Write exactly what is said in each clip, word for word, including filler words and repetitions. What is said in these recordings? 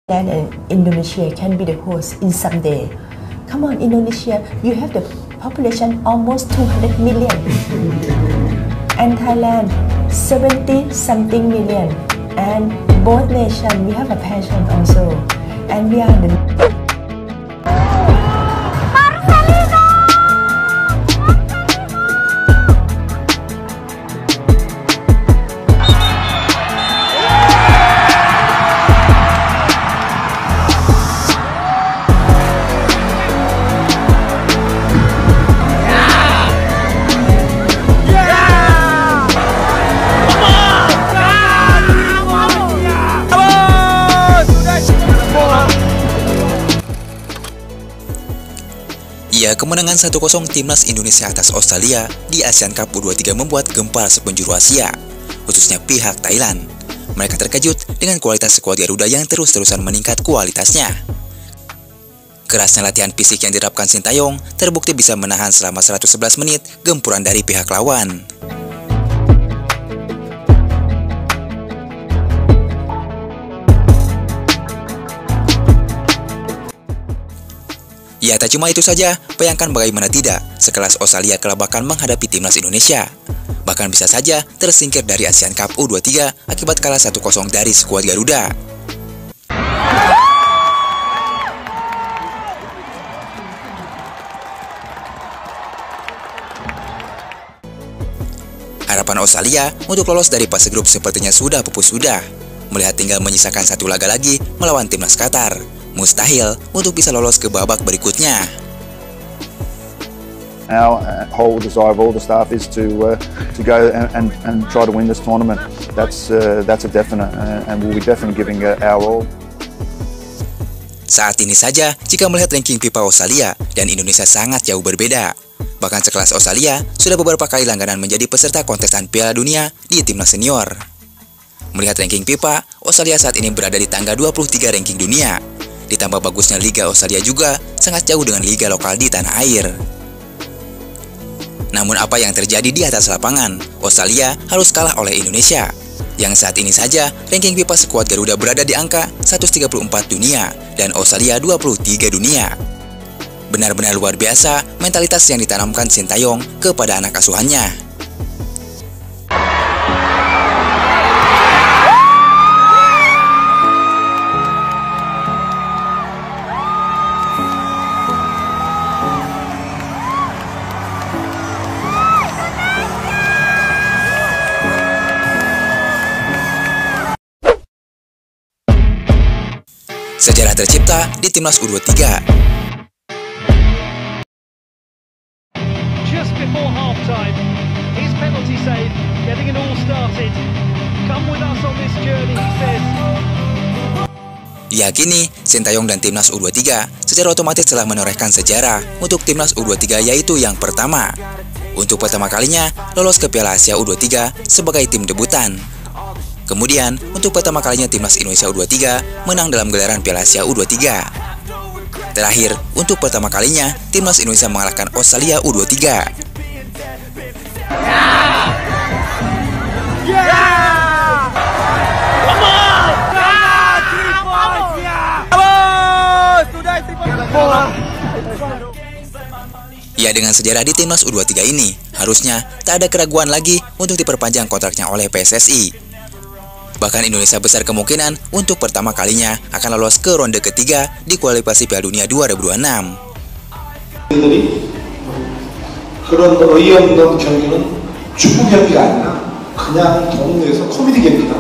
And Indonesia can be the host in someday. Come on, Indonesia, you have the population almost two hundred million. And Thailand, seventy something million. And both nations, we have a passion also. And we are the... Ya, kemenangan satu kosong timnas Indonesia atas Australia di Asian Cup U dua puluh tiga membuat gempar sepenjuru Asia, khususnya pihak Thailand. Mereka terkejut dengan kualitas skuad Garuda yang terus-terusan meningkat kualitasnya. Kerasnya latihan fisik yang diterapkan Sintayong terbukti bisa menahan selama seratus sebelas menit gempuran dari pihak lawan. Ya, tak cuma itu saja, bayangkan bagaimana tidak, sekelas Australia kelabakan menghadapi timnas Indonesia. Bahkan bisa saja tersingkir dari Asian Cup U dua puluh tiga akibat kalah satu kosong dari skuad Garuda. Harapan Australia untuk lolos dari fase grup sepertinya sudah pupus sudah. Melihat tinggal menyisakan satu laga lagi melawan timnas Qatar, mustahil untuk bisa lolos ke babak berikutnya. Our uh, whole desire of all the staff is to uh, to go and, and and try to win this tournament. That's uh, that's a definite, uh, and we'll be definitely giving uh, our all. Saat ini saja, jika melihat ranking FIFA Australia dan Indonesia sangat jauh berbeda. Bahkan sekelas Australia sudah beberapa kali langganan menjadi peserta kontestan Piala Dunia di timnas senior. Melihat ranking FIFA, Australia saat ini berada di tangga dua puluh tiga ranking dunia. Ditambah bagusnya Liga Australia juga sangat jauh dengan liga lokal di tanah air. Namun apa yang terjadi di atas lapangan, Australia harus kalah oleh Indonesia. Yang saat ini saja, ranking FIFA skuad Garuda berada di angka seratus tiga puluh empat dunia dan Australia dua puluh tiga dunia. Benar-benar luar biasa mentalitas yang ditanamkan Sintayong kepada anak asuhannya. Sejarah tercipta di timnas U dua puluh tiga. Just before halftime, his penalty save getting it all started. Come with us on this journey, he says. Ya, kini Sintayong dan timnas U dua puluh tiga secara otomatis telah menorehkan sejarah untuk timnas U dua puluh tiga, yaitu yang pertama, untuk pertama kalinya lolos ke Piala Asia U dua puluh tiga sebagai tim debutan. Kemudian, untuk pertama kalinya timnas Indonesia U dua puluh tiga menang dalam gelaran Piala Asia U dua puluh tiga. Terakhir, untuk pertama kalinya timnas Indonesia mengalahkan Australia U dua puluh tiga. Ya, dengan sejarah di timnas U dua puluh tiga ini, harusnya tak ada keraguan lagi untuk diperpanjang kontraknya oleh P S S I. Bahkan Indonesia besar kemungkinan untuk pertama kalinya akan lolos ke ronde ketiga di kualifikasi Piala Dunia dua ribu dua puluh enam. 그런 의원들 경기는 축구 경기가 아니라 그냥 동네에서 코미디 경기다.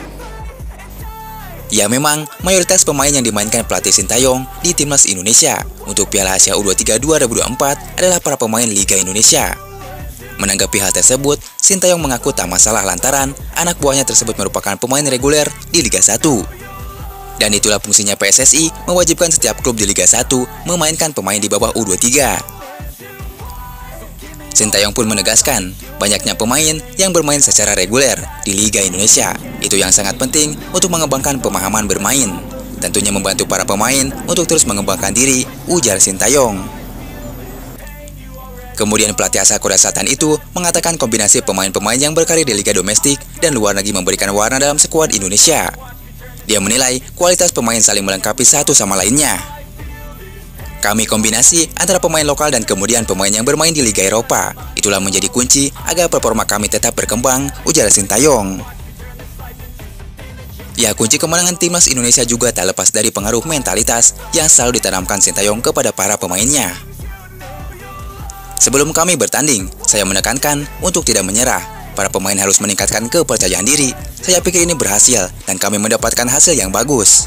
Ya, memang mayoritas pemain yang dimainkan pelatih Sintayong di timnas Indonesia untuk Piala Asia U dua puluh tiga dua ribu dua puluh empat adalah para pemain Liga Indonesia. Menanggapi hal tersebut, Sintayong mengaku tak masalah lantaran anak buahnya tersebut merupakan pemain reguler di Liga satu. Dan itulah fungsinya P S S I mewajibkan setiap klub di Liga satu memainkan pemain di bawah U dua puluh tiga. Sintayong pun menegaskan, banyaknya pemain yang bermain secara reguler di Liga Indonesia. Itu yang sangat penting untuk mengembangkan pemahaman bermain. Tentunya membantu para pemain untuk terus mengembangkan diri, ujar Sintayong. Kemudian pelatih asal Korea Selatan itu mengatakan kombinasi pemain-pemain yang berkarir di liga domestik dan luar negeri memberikan warna dalam skuad Indonesia. Dia menilai kualitas pemain saling melengkapi satu sama lainnya. Kami kombinasi antara pemain lokal dan kemudian pemain yang bermain di Liga Eropa. Itulah menjadi kunci agar performa kami tetap berkembang, ujar Sintayong. Ya, kunci kemenangan timnas Indonesia juga tak lepas dari pengaruh mentalitas yang selalu ditanamkan Sintayong kepada para pemainnya. Sebelum kami bertanding, saya menekankan untuk tidak menyerah. Para pemain harus meningkatkan kepercayaan diri. Saya pikir ini berhasil dan kami mendapatkan hasil yang bagus.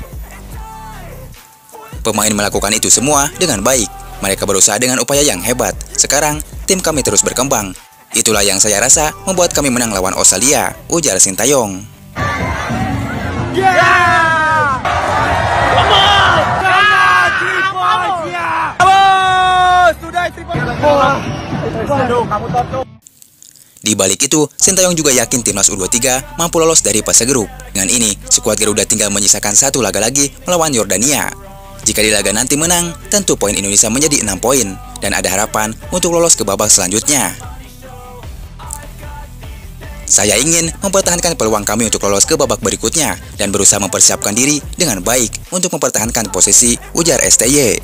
Pemain melakukan itu semua dengan baik. Mereka berusaha dengan upaya yang hebat. Sekarang, tim kami terus berkembang. Itulah yang saya rasa membuat kami menang lawan Australia, ujar Sintayong. Di balik itu, Sintayong juga yakin timnas U dua puluh tiga mampu lolos dari fase grup. Dengan ini, skuad Garuda tinggal menyisakan satu laga lagi melawan Yordania. Jika di laga nanti menang, tentu poin Indonesia menjadi enam poin dan ada harapan untuk lolos ke babak selanjutnya. Saya ingin mempertahankan peluang kami untuk lolos ke babak berikutnya dan berusaha mempersiapkan diri dengan baik untuk mempertahankan posisi, ujar S T Y.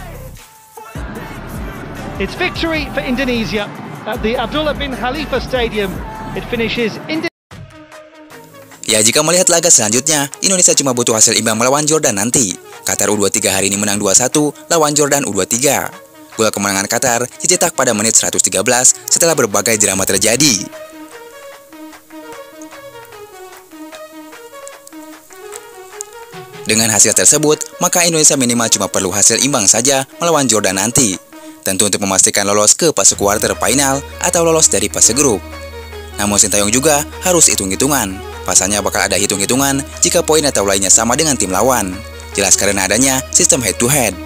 It's victory for Indonesia at the Abdullah bin Khalifa Stadium. It finishes in. Ya, jika melihat laga selanjutnya, Indonesia cuma butuh hasil imbang melawan Jordan nanti. Qatar U dua puluh tiga hari ini menang dua satu lawan Jordan U dua puluh tiga. Gol kemenangan Qatar dicetak pada menit seratus tiga belas setelah berbagai drama terjadi. Dengan hasil tersebut, maka Indonesia minimal cuma perlu hasil imbang saja melawan Jordan nanti. Tentu untuk memastikan lolos ke fase kuarter final atau lolos dari fase grup. Namun Sintayong juga harus hitung-hitungan. Pasalnya bakal ada hitung-hitungan jika poin atau lainnya sama dengan tim lawan. Jelas karena adanya sistem head to head.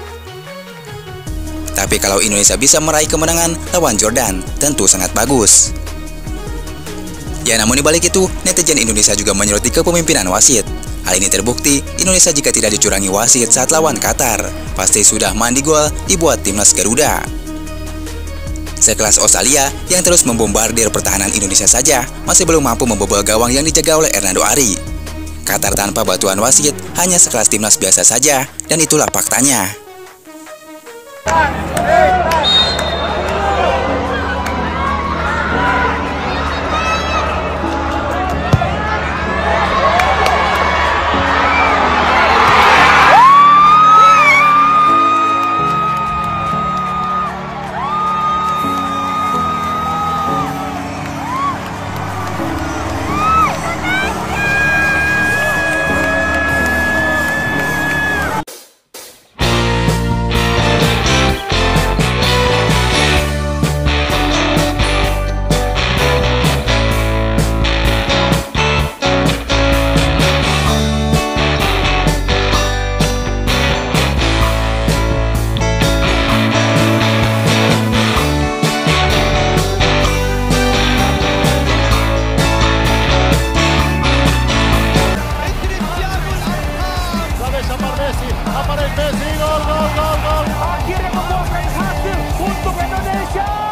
Tapi kalau Indonesia bisa meraih kemenangan lawan Jordan, tentu sangat bagus. Ya, namun dibalik itu, netizen Indonesia juga menyoroti kepemimpinan wasit. Hal ini terbukti, Indonesia jika tidak dicurangi wasit saat lawan Qatar, pasti sudah mandi gol dibuat timnas Garuda. Sekelas Australia yang terus membombardir pertahanan Indonesia saja masih belum mampu membobol gawang yang dijaga oleh Hernando Ari. Qatar tanpa bantuan wasit hanya sekelas timnas biasa saja, dan itulah faktanya. Aparece Messi, gol, gol, gol, gol. Akhirnya membuahkan hasil untuk Indonesia.